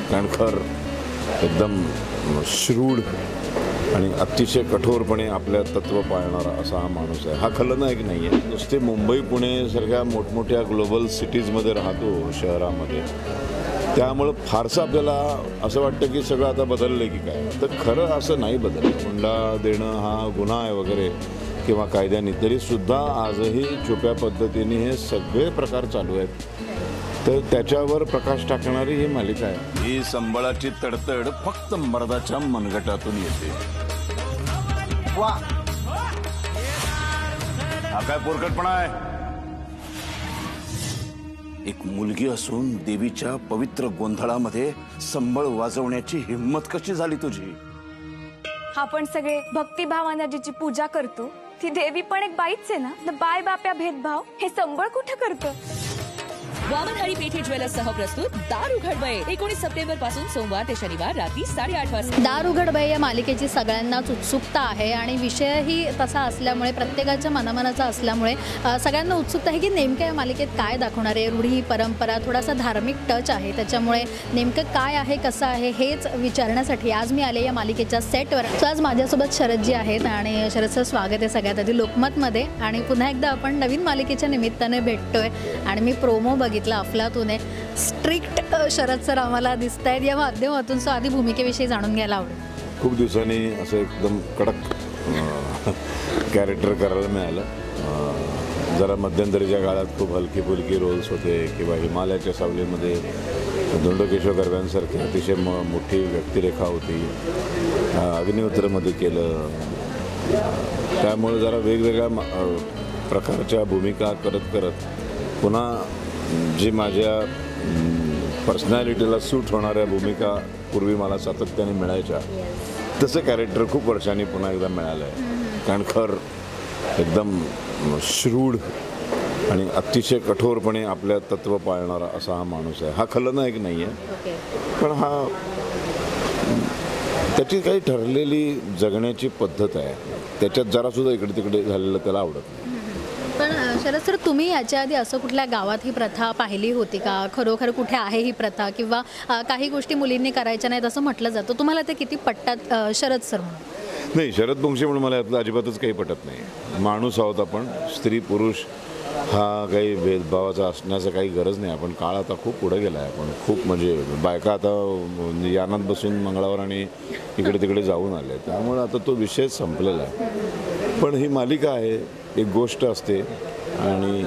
कणखर, एकदम श्रूढ आणि अतिशय कठोरपणे आपल्या तत्त्व पाळणारा असा हा माणूस आहे. हा खलनायक नाही आहे. नुसते मुंबई पुणे सारख्या मोठमोठ्या ग्लोबल सिटीजमध्ये राहतो, शहरामध्ये, त्यामुळं फारसं आपल्याला असं वाटतं की सगळं आता बदललं आहे की काय. तर खरं असं नाही बदललं. हुंडा देणं हा गुन्हा आहे वगैरे किंवा कायद्याने, तरीसुद्धा आजही छुप्या पद्धतीने हे सगळे प्रकार चालू आहेत. तर त्याच्यावर प्रकाश टाकणारी ही मालिका आहे. ही संबळाची तडतड फक्त मर्दाच्या मनगटातून येते. वा, हा काय पोरकटपणा आहे. एक मुलगी असून देवीच्या पवित्र गोंधळामध्ये संबळ वाजवण्याची हिम्मत कशी झाली तुझी. आपण सगळे भक्तिभावाने जिची पूजा करतो ती देवी पण एक बाईच आहे ना. बाय बाप्या भेदभाव हे संबळ कुठं करतं. वामनहळ्ळी पेठे ज्वेलर्स सह प्रस्तुत दार उघडबय 19 सप्टेंबर पासून सोमवार ते शनिवार रात्री 8:30 वाजता. दार उघडबय या मालिकेची सगळ्यांनाच उत्सुकता आहे आणि विषयही तसा असल्यामुळे, प्रत्येकाच्या मनामनाचा असल्यामुळे सगळ्यांना उत्सुकता आहे की नेमकं या मालिकेत काय दाखवणार आहे. रूढी परंपरा, थोडासा धार्मिक टच आहे, त्याच्यामुळे नेमकं काय आहे, कसं आहे हेच विचारण्यासाठी आज मी आले या मालिकेच्या सेटवर. सो आज माझ्यासोबत शरदजी आहेत आणि शरदचं स्वागत आहे सगळ्यात आधी लोकमतमध्ये. आणि पुन्हा एकदा आपण नवीन मालिकेच्या निमित्ताने भेटतोय आणि मी प्रोमो बघितला अफलातून आहे. स्ट्रिक्ट शरद सर आम्हाला दिसत आहेत या माध्यमातून. सो आधी भूमिकेविषयी जाणून घ्यायला आवडेल. खूप दिवसांनी असं एकदम कडक कॅरेक्टर करायला मिळालं. जरा मध्यंतरीच्या काळात खूप हलकी फुलकी रोल्स होते किंवा हिमालयाच्या सावलीमध्ये धोंडोकेशव कर्व्यांसारखी अतिशय मोठी व्यक्तिरेखा होती. अग्निहोत्रमध्ये केलं, त्यामुळे जरा वेगवेगळ्या प्रकारच्या भूमिका करत करत पुन्हा जी माझ्या पर्सनॅलिटीला सूट होणाऱ्या भूमिका पूर्वी मला सातत्याने मिळायच्या, तसं कॅरेक्टर खूप वर्षांनी पुन्हा एकदा मिळालं आहे. कणखर, एकदम श्रूढ आणि अतिशय कठोरपणे आपल्या तत्त्व पाळणारा असा हा माणूस आहे. हा खलनायक नाही आहे, पण हा त्याची काही ठरलेली जगण्याची पद्धत आहे. त्याच्यात जरासुद्धा इकडे तिकडे झालेलं त्याला आवडत नाही. पण शरद सर, तुम्ही याच्या आधी असं कुठल्या गावात ही प्रथा पाहिली होती का? खरोखर कुठे आहे ही प्रथा, किंवा काही गोष्टी मुलींनी करायच्या नाहीत असं म्हटलं जातं, तुम्हाला ते किती पटतात शरद सर म्हणून? नाही, शरद बंशी म्हणून मला यातलं अजिबातच काही पटत नाही. माणूस आहोत आपण, स्त्री पुरुष हा काही भेदभावाचा असण्याचं काही गरज नाही. आपण काळ आता खूप पुढे गेला आहे. आपण खूप म्हणजे बायका आता यानात बसून मंगळावर आणि इकडे तिकडे जाऊन आले, त्यामुळे आता तो विषय संपलेला आहे. पण ही मालिका आहे, एक गोष्ट असते. आणि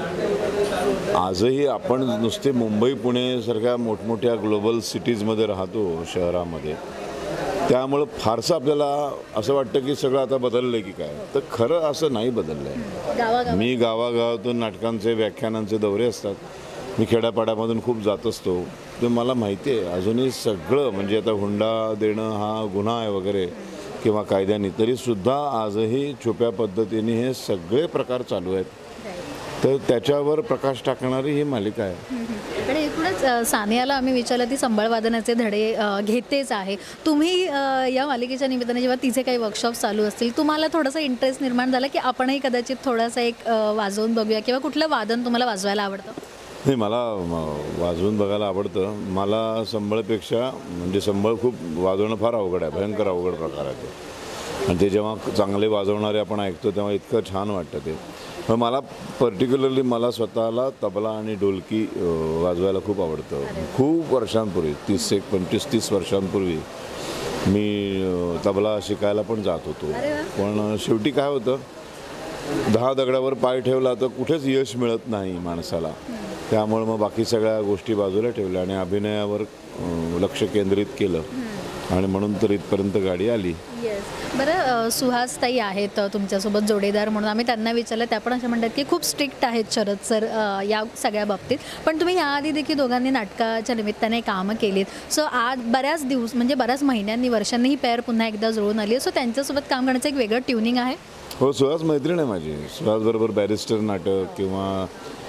आजही आपण नुसते मुंबई पुणे सारख्या मोठमोठ्या ग्लोबल सिटीजमध्ये राहतो, शहरामध्ये, त्यामुळं फारसं आपल्याला असं वाटतं की सगळं आता बदललं आहे की काय. तर खरं असं नाही बदललं आहे. मी गावागावातून नाटकांचे, व्याख्यानांचे दौरे असतात. मी खेड्यापाड्यामधून खूप जात असतो. तर मला माहिती आहे अजूनही सगळं, म्हणजे आता हुंडा देणं हा गुन्हा आहे वगैरे किंवा कायद्याने, तरीसुद्धा आजही छुप्या पद्धतीने हे सगळे प्रकार चालू आहेत. तर त्याच्यावर प्रकाश टाकणारी ही मालिका आहे. आणि एकूणच सानियाला आम्ही विचारलं, ती संबळवादनाचे धडे घेतेच आहे. तुम्ही या मालिकेच्या निमित्ताने जेव्हा तिचे काही वर्कशॉप्स चालू असतील, तुम्हाला थोडासा इंटरेस्ट निर्माण झाला की आपणही कदाचित थोडासा एक वाजवून बघूया, किंवा कुठलं वादन तुम्हाला वाजवायला आवडतं? नाही, मला वाजवून बघायला आवडतं. मला संबळपेक्षा म्हणजे संबळ खूप वाजवणं फार अवघड आहे, भयंकर अवघड प्रकार आहे ते. आणि ते जेव्हा चांगले वाजवणारे आपण ऐकतो तेव्हा इतकं छान वाटतं ते. पण मला पर्टिक्युलरली मला स्वतःला तबला आणि ढोलकी वाजवायला खूप आवडतं. खूप वर्षांपूर्वी, 25-30 वर्षांपूर्वी मी तबला शिकायला पण जात होतो. पण शेवटी काय होतं, 10 दगडावर पाय ठेवला तर कुठेच यश मिळत नाही माणसाला. त्यामुळे मग बाकी सगळ्या गोष्टी बाजूला ठेवल्या आणि अभिनयावर लक्ष केंद्रित केलं, आणि म्हणून तर इथपर्यंत गाडी आली. बरं, सुहासताई आहेत तुमच्यासोबत जोडीदार म्हणून. आम्ही त्यांना विचारलं, त्या पण असं म्हणतात की खूप स्ट्रिक्ट आहेत शरद सर या सगळ्या बाबतीत. पण तुम्ही याआधी देखील दोघांनी नाटकाच्या निमित्ताने कामं केलीत. सो आज बऱ्याच दिवस, म्हणजे बऱ्याच महिन्यांनी, वर्षांनी ही पेअर पुन्हा एकदा जुळून आली आहे. सो त्यांच्यासोबत काम करण्याचं एक वेगळं ट्युनिंग आहे. हो, सुहास मैत्रीण आहे माझी. सुहासबरोबर बॅरिस्टर नाटक किंवा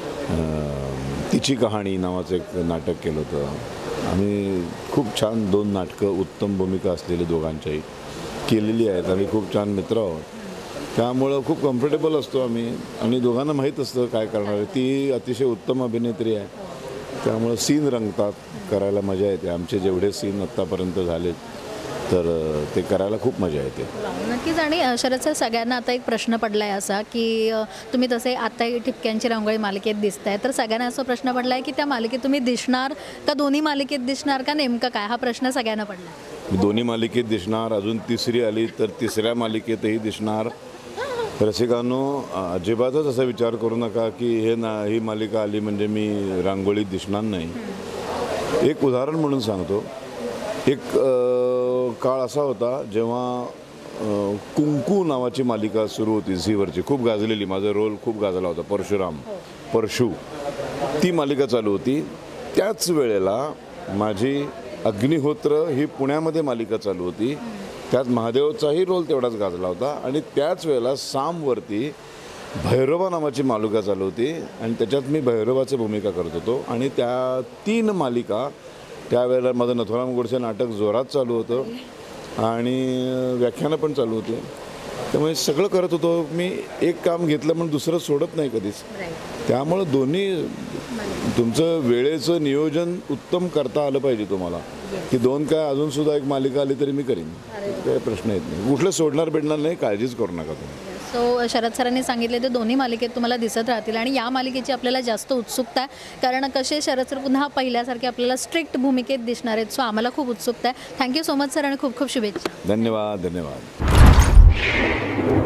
तिची कहाणी नावाचं एक नाटक केलं होतं आम्ही. खूप छान 2 नाटकं, उत्तम भूमिका असलेली दोघांच्याही केलेली आहेत. आम्ही खूप छान मित्र आहोत, त्यामुळं खूप कम्फर्टेबल असतो आम्ही. आणि दोघांना माहीत असतं काय करणार आहे. ती अतिशय उत्तम अभिनेत्री आहे त्यामुळं सीन रंगतात, करायला मजा येते. आमचे जेवढे सीन आत्तापर्यंत झालेत तर ते करायला खूप मजा येते. नक्कीच. आणि शरद सर, सगळ्यांना आता एक प्रश्न पडला आहे असा की तुम्ही तसे आताही ठिपक्यांची रांगोळी मालिकेत दिसताय, तर सगळ्यांना असा प्रश्न पडला आहे की त्या मालिकेत तुम्ही दिसणार का, दोन्ही मालिकेत दिसणार का, नेमकं काय, हा प्रश्न सगळ्यांना पडला आहे. दोन्ही मालिकेत दिसणार, अजून तिसरी आली तर तिसऱ्या मालिकेतही दिसणार. रसिकांनो, अजिबातच असा विचार करू नका की ही मालिका आली म्हणजे मी रांगोळीत दिसणार नाही. एक उदाहरण म्हणून सांगतो. एक काळ असा होता जेव्हा कुंकू नावाची मालिका सुरू होती झीवरची, खूप गाजलेली, माझा रोल खूप गाजला होता, परशू, ती मालिका चालू होती. त्याच वेळेला माझी अग्निहोत्र ही पुण्यामध्ये मालिका चालू होती, त्यात महादेवचाही रोल तेवढाच गाजला होता. आणि त्याच वेळेला सामवरती भैरवा नावाची मालिका चालू होती आणि त्याच्यात मी भैरवाची भूमिका करत होतो. आणि त्या 3 मालिका त्यावेळेला माझं नथुराम गोडसे नाटक जोरात चालू होतं आणि व्याख्यानं पण चालू होती. त्यामुळे सगळं करत होतो मी. एक काम घेतलं म्हणून दुसरं सोडत नाही कधीच. त्यामुळं दोन्ही तुमचं वेळेचं नियोजन उत्तम करता आलं पाहिजे तुम्हाला. की 2 काय अजूनसुद्धा एक मालिका आली तरी मी करीन, काही प्रश्न येत नाही. कुठलं सोडणार भेटणार नाही, काळजीच करू नका तुम्ही. सो शरद सरांनी सांगितले ते दोन्ही मालिकेत तुम्हाला दिसत राहतील आणि या मालिकेची आपल्याला जास्त उत्सुकता आहे, कारण कसे शरद सर पुन्हा पहिल्यासारखे आपल्याला स्ट्रिक्ट भूमिकेत दिसणार आहेत. सो आम्हाला खूप उत्सुकता आहे. थँक्यू सो मच सर आणि खूप खूप शुभेच्छा. धन्यवाद.